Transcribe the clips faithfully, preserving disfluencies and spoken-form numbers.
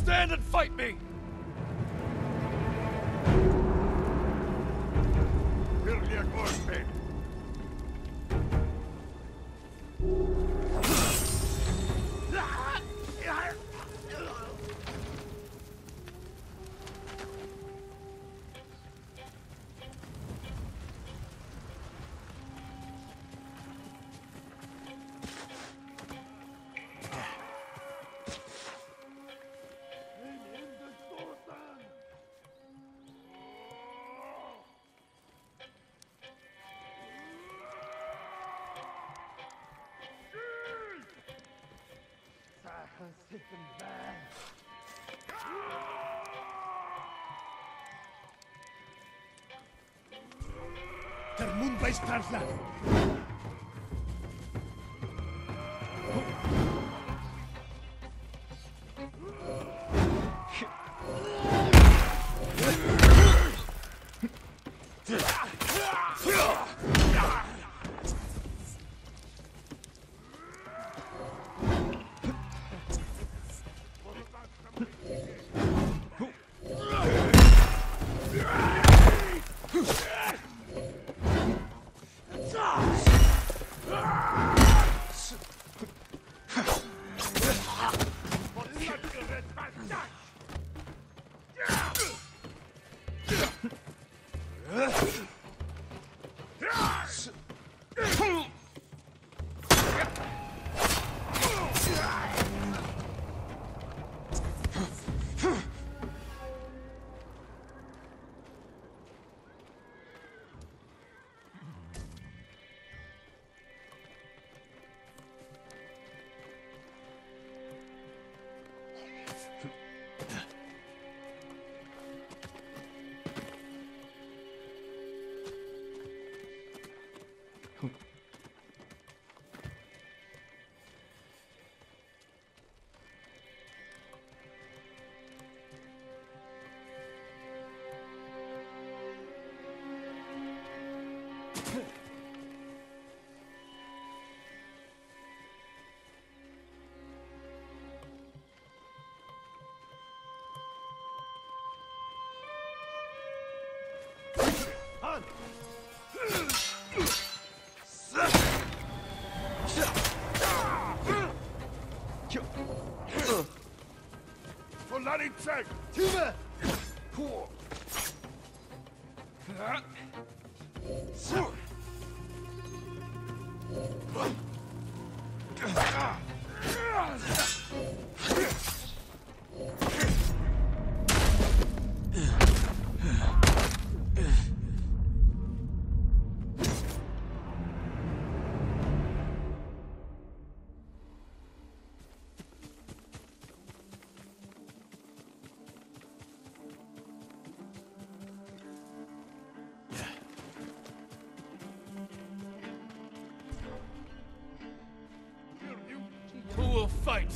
Stand and fight me! Der Mund bei Starsla. Check! Tübe! Cool. Who will fight?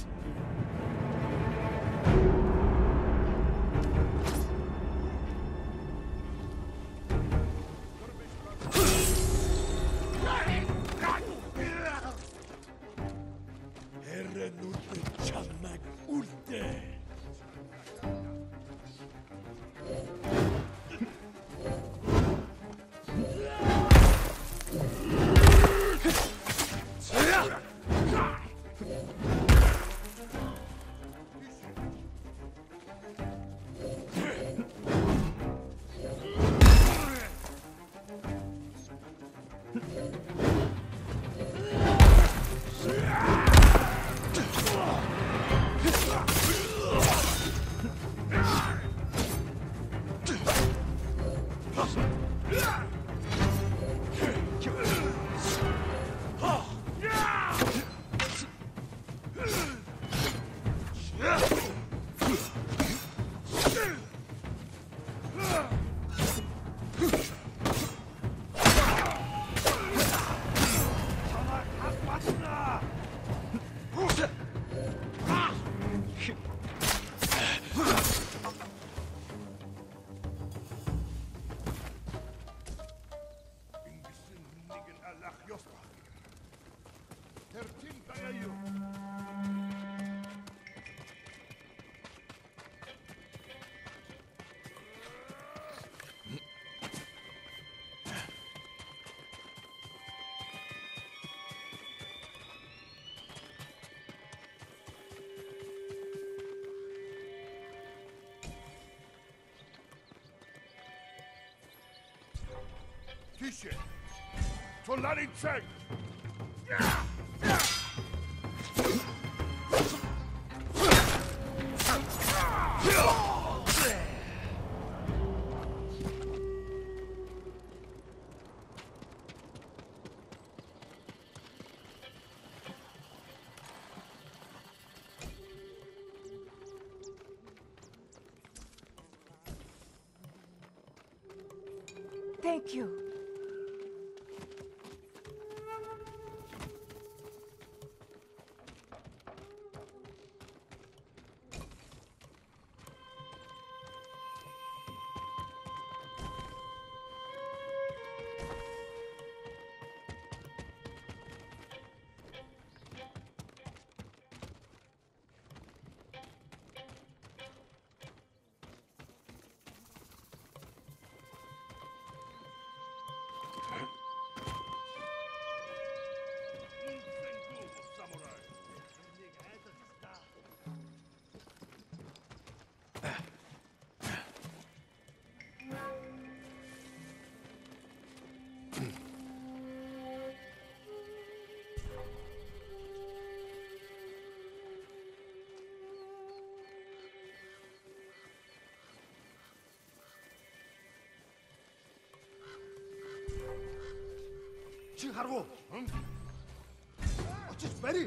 Tische. Tolanicek. Thank you. Чи харгу? Очиж барь.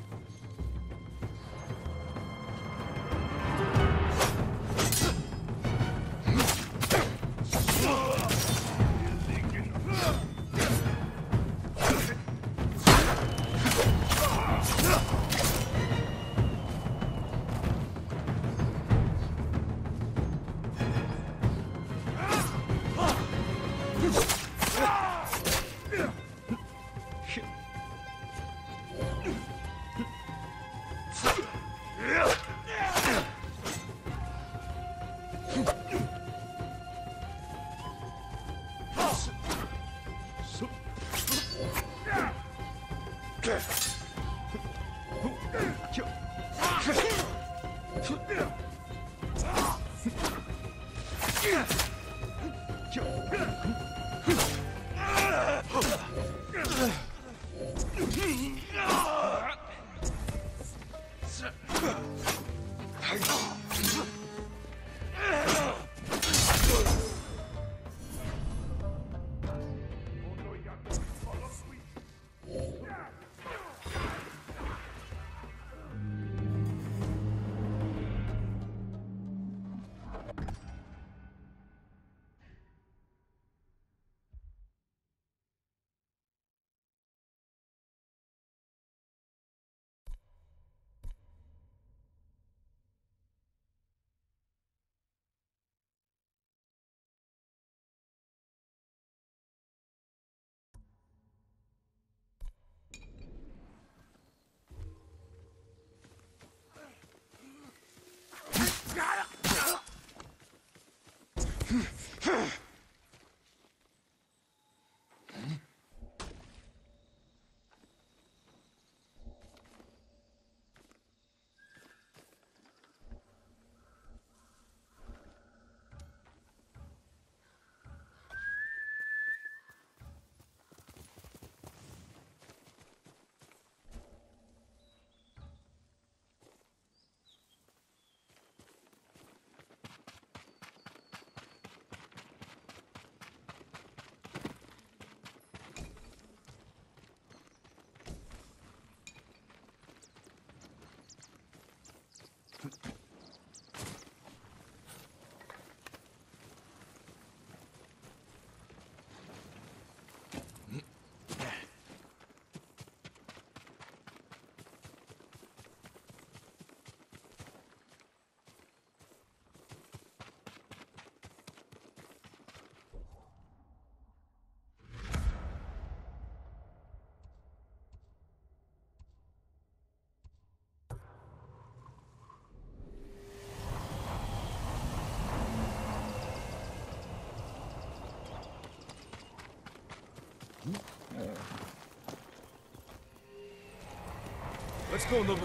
Let's go, Nobu.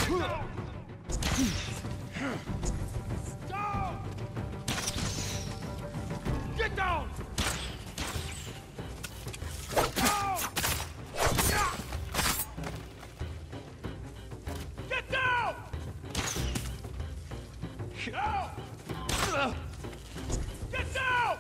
Down! Get down! Down! Get down! Down! Get down!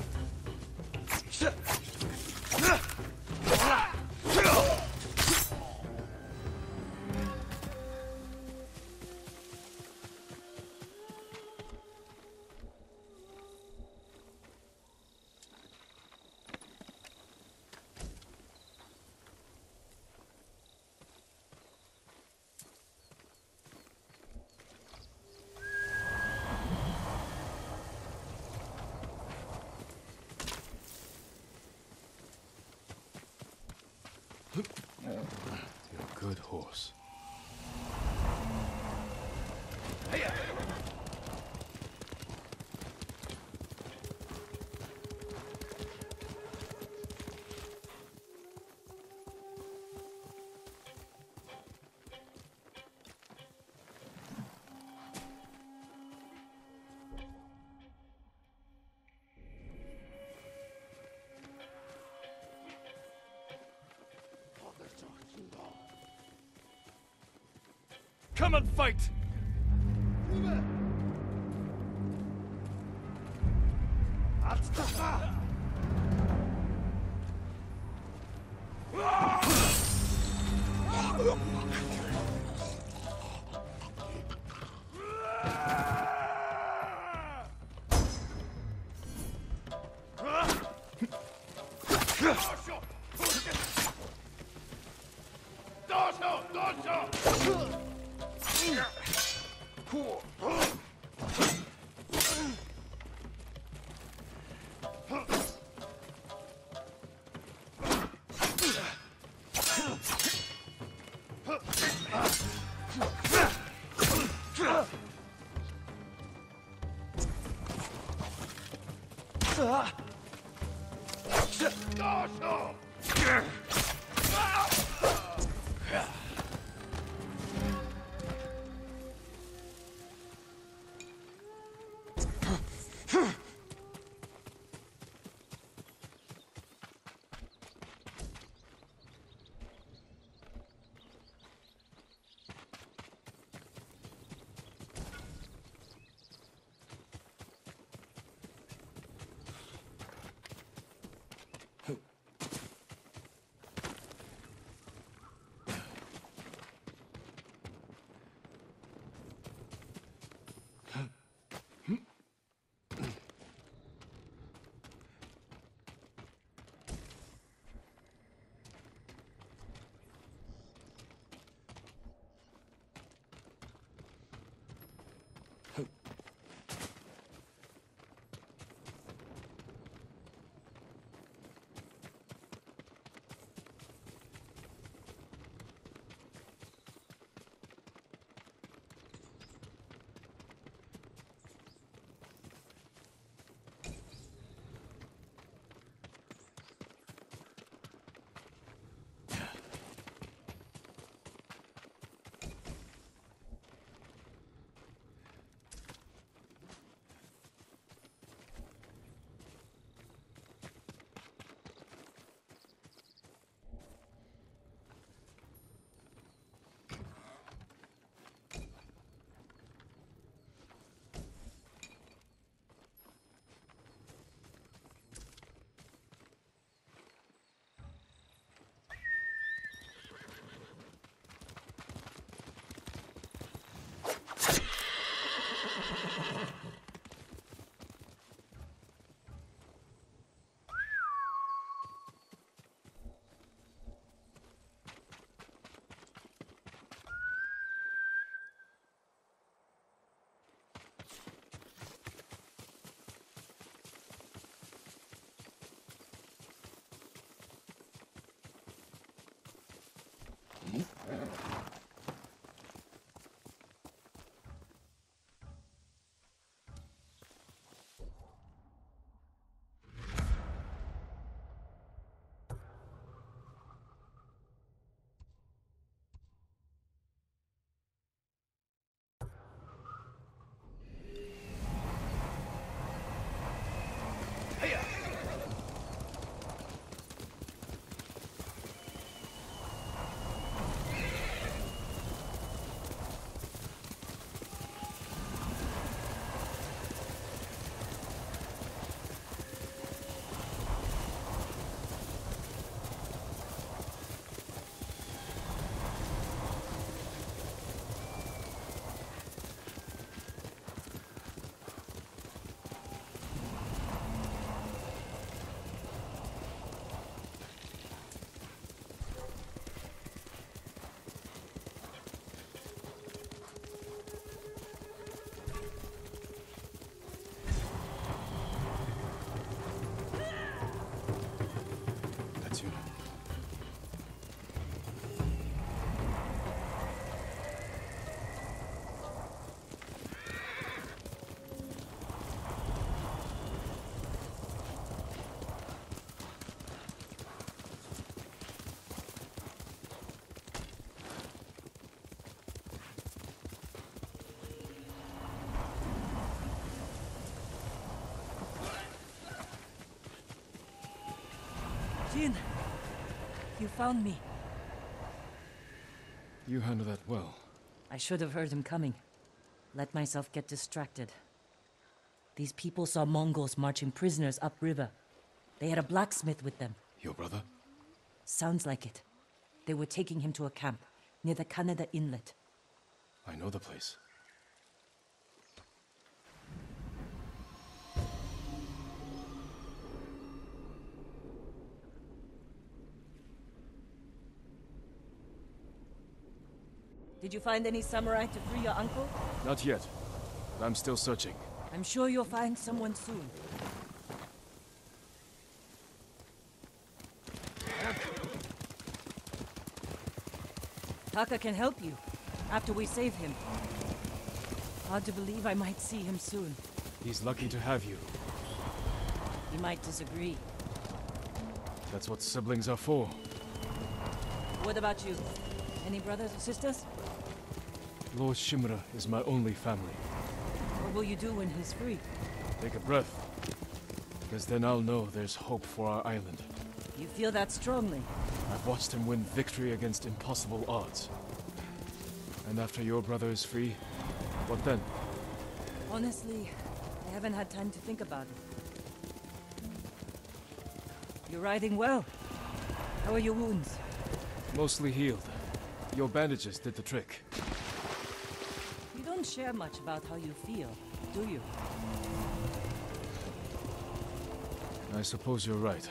You're a good horse. Hey! Come and fight! Jin, you found me. You handled that well. I should have heard him coming. Let myself get distracted. These people saw Mongols marching prisoners upriver. They had a blacksmith with them. Your brother? Sounds like it. They were taking him to a camp near the Kaneda Inlet. I know the place. Did you find any samurai to free your uncle? Not yet, but I'm still searching. I'm sure you'll find someone soon. Taka can help you, after we save him. Hard to believe I might see him soon. He's lucky to have you. He might disagree. That's what siblings are for. What about you? Any brothers or sisters? Lord Shimura is my only family. What will you do when he's free? Take a breath. Because then I'll know there's hope for our island. You feel that strongly? I've watched him win victory against impossible odds. And after your brother is free, what then? Honestly, I haven't had time to think about it. You're riding well. How are your wounds? Mostly healed. Your bandages did the trick. You don't share much about how you feel, do you? I suppose you're right.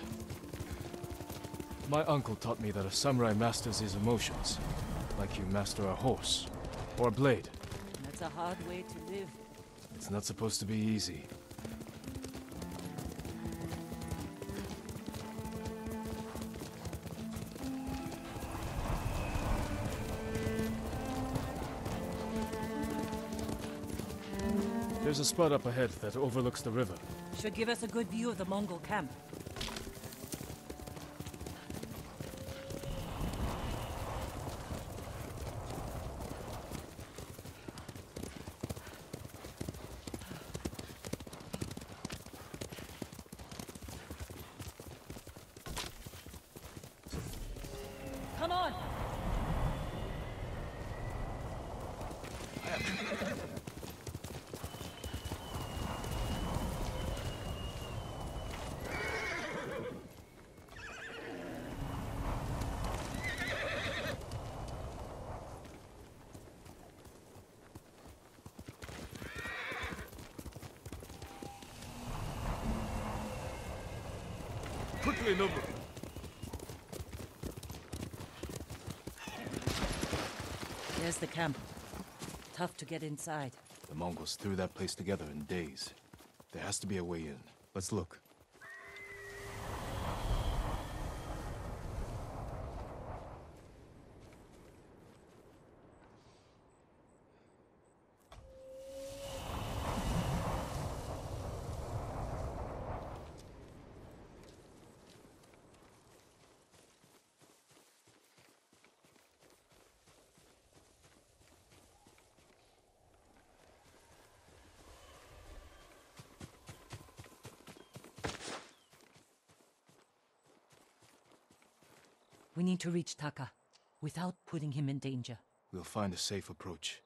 My uncle taught me that a samurai masters his emotions, like you master a horse, or a blade. That's a hard way to live. It's not supposed to be easy. There's a spot up ahead that overlooks the river. Should give us a good view of the Mongol camp. Come on! Quickly, noble! There's the camp. Tough to get inside. The Mongols threw that place together in days. There has to be a way in. Let's look. We need to reach Taka, without putting him in danger. We'll find a safe approach.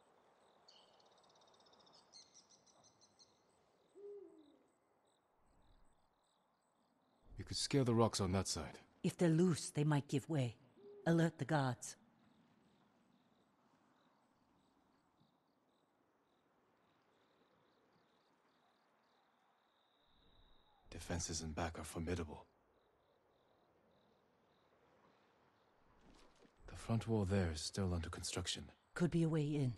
We could scale the rocks on that side. If they're loose, they might give way. Alert the guards. Defenses in back are formidable. The front wall there is still under construction. Could be a way in.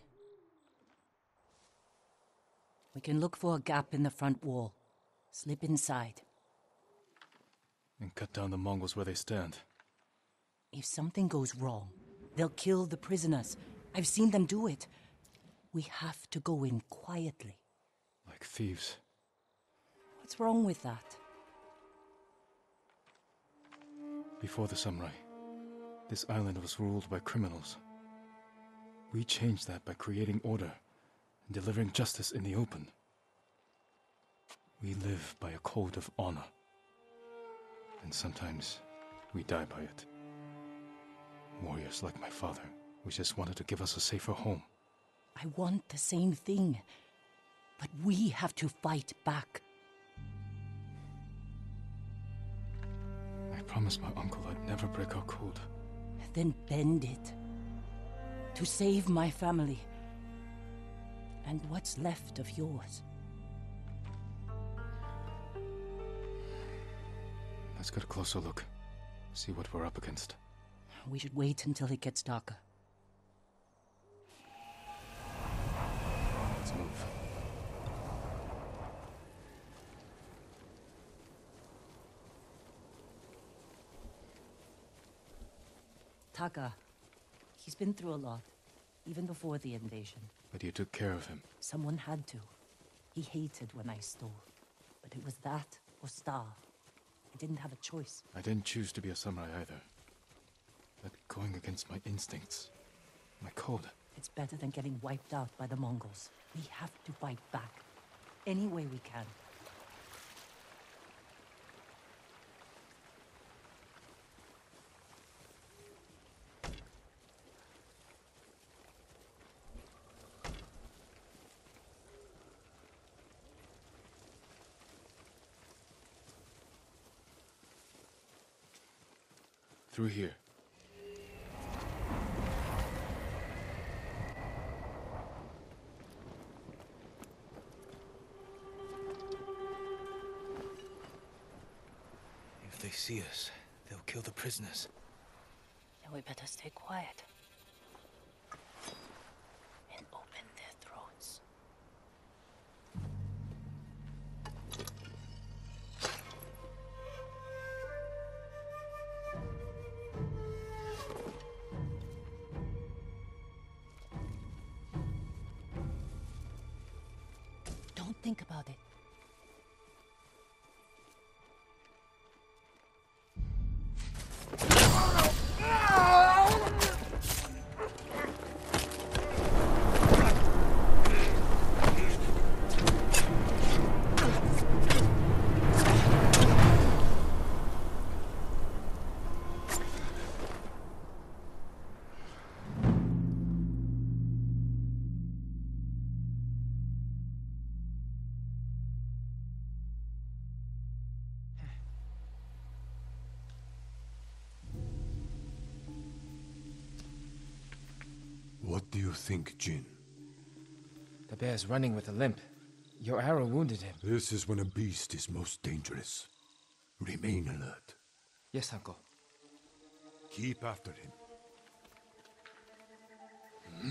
We can look for a gap in the front wall. Slip inside. And cut down the Mongols where they stand. If something goes wrong, they'll kill the prisoners. I've seen them do it. We have to go in quietly. Like thieves. What's wrong with that? Before the samurai, this island was ruled by criminals. We changed that by creating order and delivering justice in the open. We live by a code of honor. And sometimes, we die by it. Warriors like my father, who just wanted to give us a safer home. I want the same thing. But we have to fight back. I promised my uncle I'd never break our code. Then bend it. To save my family. And what's left of yours. Let's get a closer look. See what we're up against. We should wait until it gets darker. Let's move. Taka. He's been through a lot, even before the invasion. But you took care of him. Someone had to. He hated when I stole. But it was that or starve. I didn't have a choice. I didn't choose to be a samurai either. But going against my instincts, my code... It's better than getting wiped out by the Mongols. We have to fight back. Any way we can. Through here. If they see us, they'll kill the prisoners. Then we better stay quiet. And open their throats. Don't think about it. What do you think, Jin? The bear's running with a limp. Your arrow wounded him. This is when a beast is most dangerous. Remain alert. Yes, uncle. Keep after him. Hmm?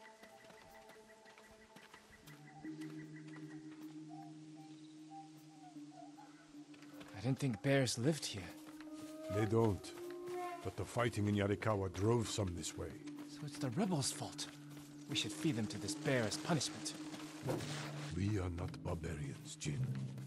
I didn't think bears lived here. They don't. But the fighting in Yarikawa drove some this way. So it's the rebels' fault. We should feed them to this bear as punishment. We are not barbarians, Jin.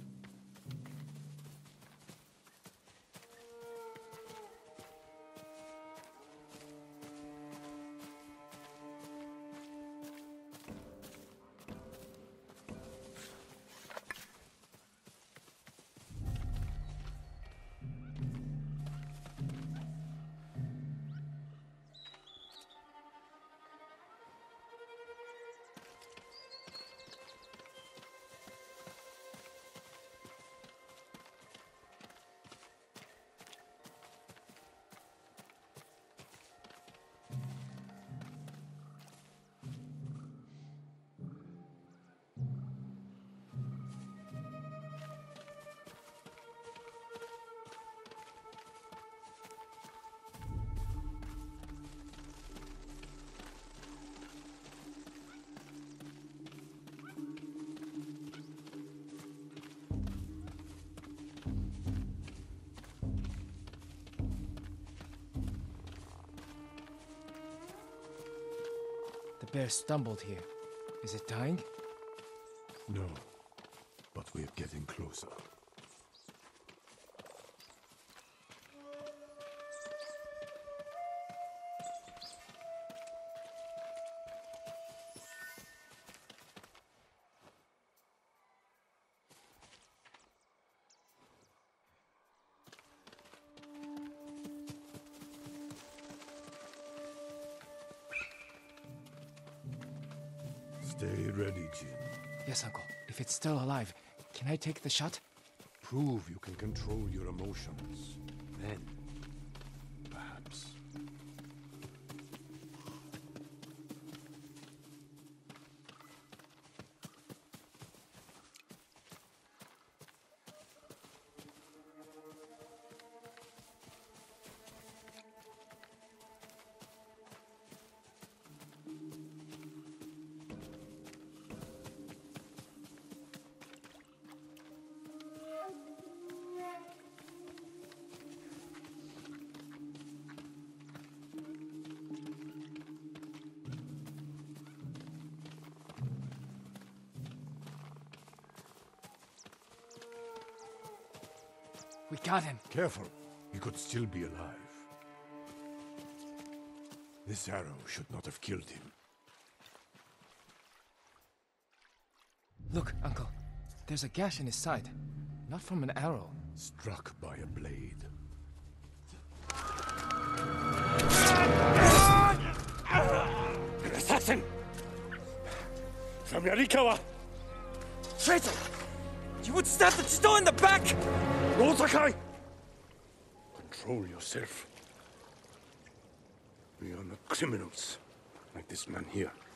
The bear stumbled here. Is it dying? No, but we're getting closer. Stay ready, Jin. Yes, Uncle. If it's still alive, can I take the shot? Prove you can control your emotions. Then, perhaps. We got him. Careful. He could still be alive. This arrow should not have killed him. Look, Uncle. There's a gash in his side. Not from an arrow. Struck by a blade. An assassin! From Yarikawa! Traitor! You would stab the Chido in the back! Sakai! Control yourself. We are not criminals, like this man here.